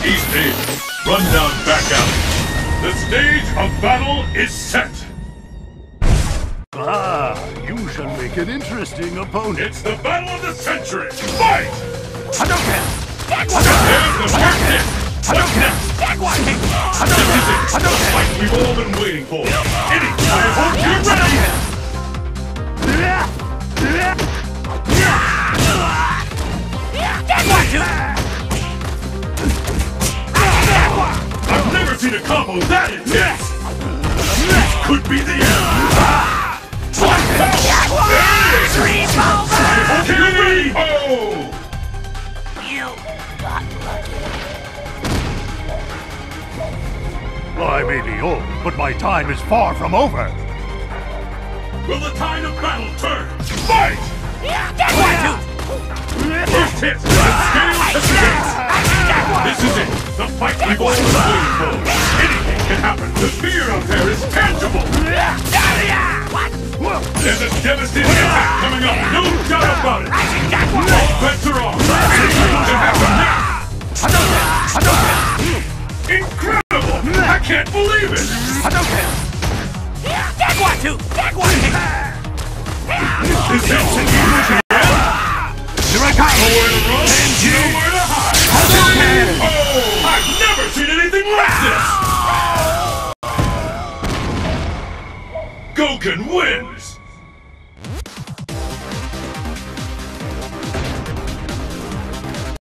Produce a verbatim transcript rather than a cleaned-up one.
Easy. Rundown back out. The stage of battle is set. Ah, you shall make an interesting opponent. It's the battle of the century. Fight! Hadouken! There's the first hit. What's next? This is it. The fight we've all been waiting for. Eddie, I hope you're ready. I've never seen a combo that intense! This could be the end! Kill me! Oh! You got lucky. I may be old, but my time is far from over. Will the tide of battle turn? Fight! First hit! The scale has begun! This is it! The fight we've all been waiting for! Anything can happen! The fear out there is tangible! There's a devastating attack coming up! No doubt about it! All bets are off! Anything can happen now! Incredible! I can't believe it! Is this the end? Here I come! Nowhere to run, nowhere to hide! Oh! I've never seen anything like this! Gouken wins!